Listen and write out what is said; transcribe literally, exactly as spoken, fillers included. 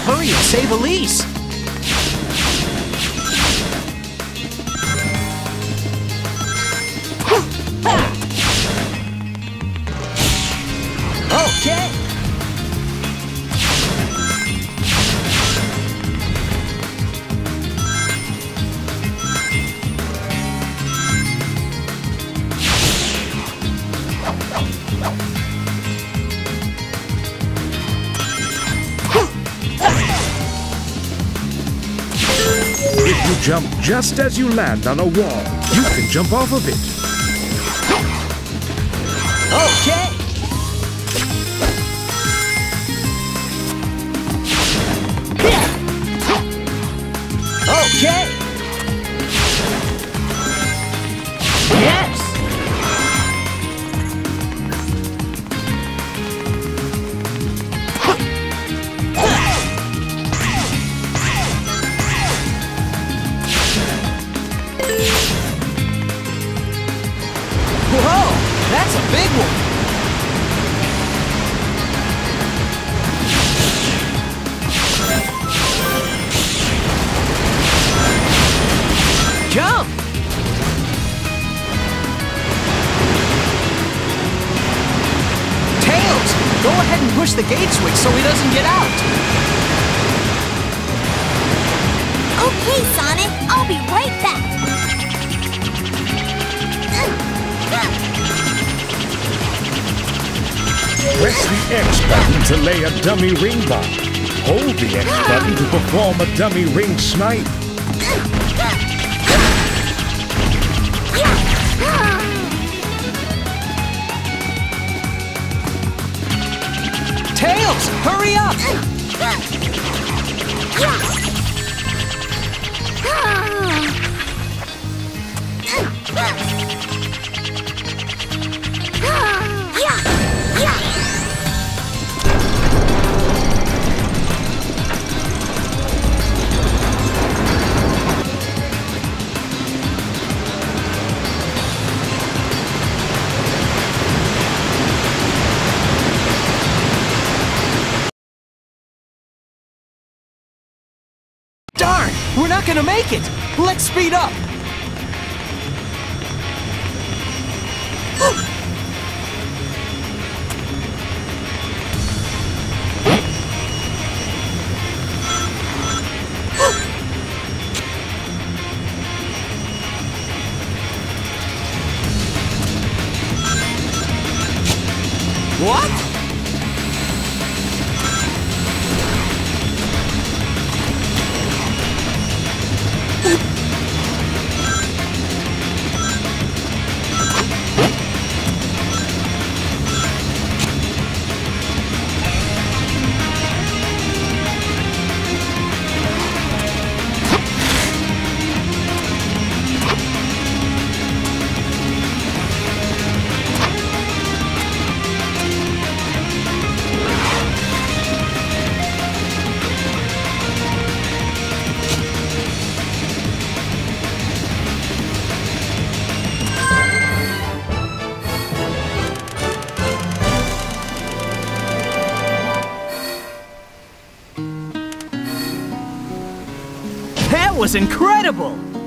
Hurry and save Elise! Okay! If you jump just as you land on a wall, you can jump off of it. Okay! Okay! Yes! Whoa! That's a big one! Jump! Tails! Go ahead and push the gate switch so he doesn't get out! Okay, Sonic, I'll be right back. Press the X button to lay a dummy ring bomb. Hold the X button to perform a dummy ring snipe. Tails! Hurry up! Darn! We're not gonna make it! Let's speed up! What? That was incredible!